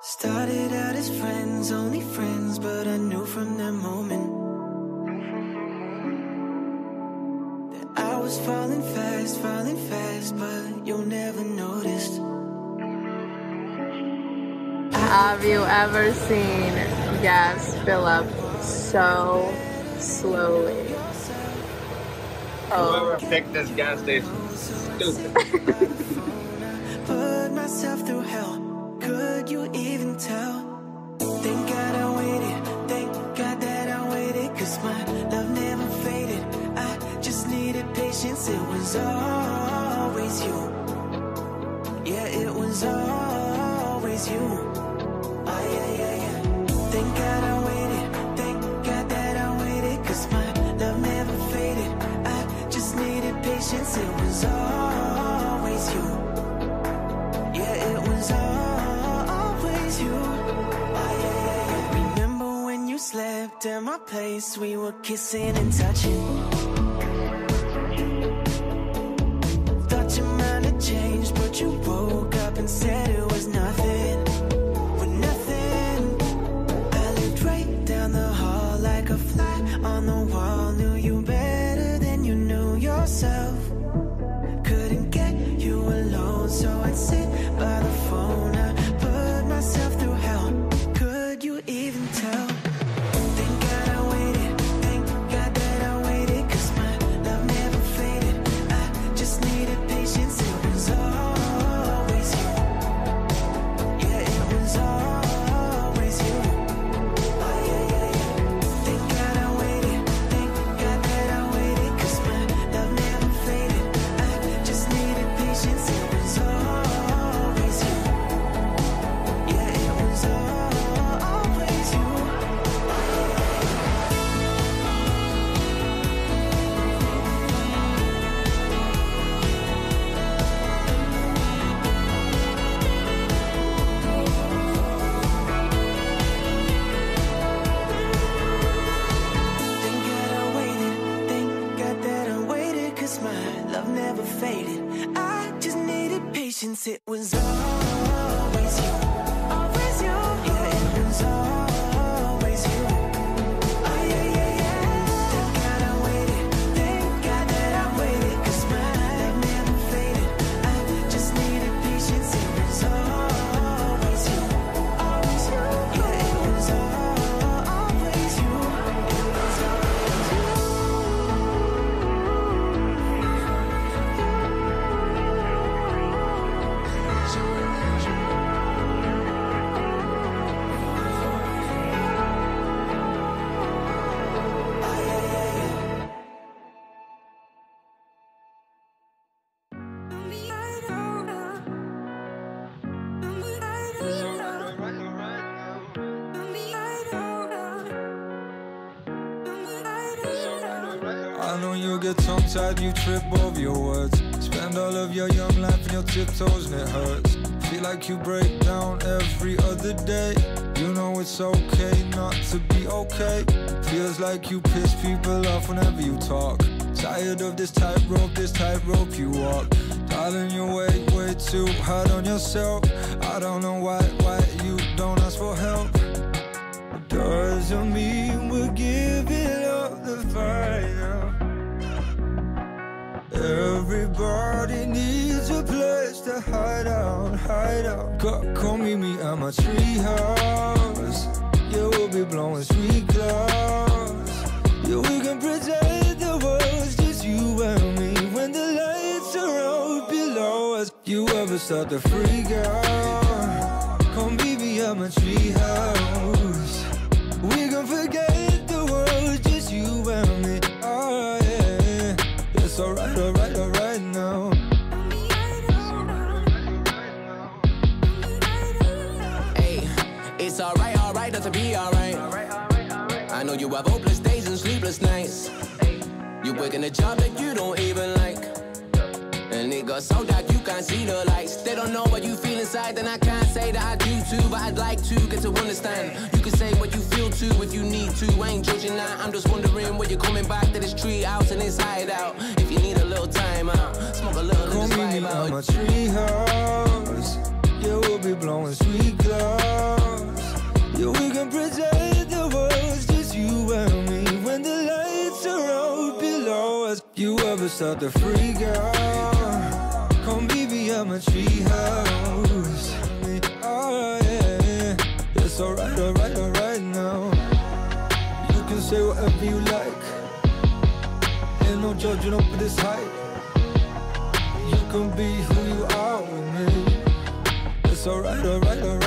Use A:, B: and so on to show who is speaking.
A: Started out as friends, only friends, but I knew from that moment that I was falling fast, but you never noticed.
B: Have you ever seen gas fill up so slowly?
C: Whoever picked this gas station, stupid.
A: Put myself through hell. Could you even tell? Thank God I waited. Thank God that I waited. Cause my love never faded. I just needed patience. It was always you. Yeah, it was always you. Oh yeah, yeah, yeah. Thank God I waited. Thank God that I waited. Cause my love never faded. I just needed patience. It was always you. Yeah, it was always you. Oh, yeah, yeah, yeah. Remember when you slept at my place? We were kissing and touching. Thought your mind had changed, but you woke up and said it was nothing. With nothing. I lived right down the hall like a fly on the wall. Knew you better than you knew yourself. Couldn't get you alone, so I'd sit by the phone. I put myself through hell. Could you even tell? Thank God I waited. Thank God that I waited. Cause my love never faded. I just needed patience. It was always you. Yeah, it was always you. Oh yeah, yeah, yeah. Thank God I waited. Thank God that I waited. Cause my love never faded. I just needed patience. It was always you. Yeah, it was always you. Thank God I waited. Thank God that I waited. Cause my love never faded. I just needed patience. It was always you. Always you. Yeah, it was always you. Oh yeah, yeah, yeah. Thank God I waited. Thank God that I waited. Cause my love never faded. I just needed patience. It was always you. Always you. Yeah, it was always you. It was always you.
D: I know you get tongue-tied, you trip over your words. Spend all of your young life in your tiptoes and it hurts. Feel like you break down every other day. You know it's okay not to be okay. Feels like you piss people off whenever you talk. Tired of this tightrope you walk. Darling, you way too hard on yourself. I don't know why you don't ask for help. Doesn't mean we'll give it up the fight now. Everybody needs a place to hide out. Come meet me at my treehouse. Yeah, we'll be blowing sweet clouds. Yeah, we can pretend the world's just you and me when the lights are out below us. You ever start to freak out? Come meet me at my treehouse. We can forget the world, just you and me. Oh yeah, it's alright now.
E: Hey, it's alright not to be alright. I know you have hopeless days and sleepless nights. You're working a job that you don't even like. And it got so dark you can't see the lights. They don't know what you feel inside, then I can't say that I do too. But I'd like to get to understand. You can say what you feel too if you need to. I ain't judging that, I'm just wondering when you're coming back to this treehouse and this hideout. If you need a little time out, smoke a little and just vibe out.
D: Come meet me at my treehouse. Yeah, we'll be blowing sweet clouds. buzz. You ever start to freak out? Come meet me at my treehouse. Oh yeah, it's alright, alright, alright now. You can say whatever you like. Ain't no judging over this height. You can be who you are with me. It's alright, alright, alright.